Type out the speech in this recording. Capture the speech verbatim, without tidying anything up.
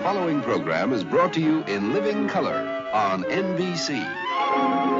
following program is brought to you in living color on N B C.